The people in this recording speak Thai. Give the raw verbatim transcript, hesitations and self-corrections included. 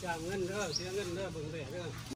เงินเด้อเสียเงินเด้อเบิ่งเด้อ